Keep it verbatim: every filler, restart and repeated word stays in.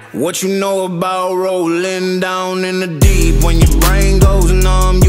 What you know about rolling down in the deep? When your brain goes numb,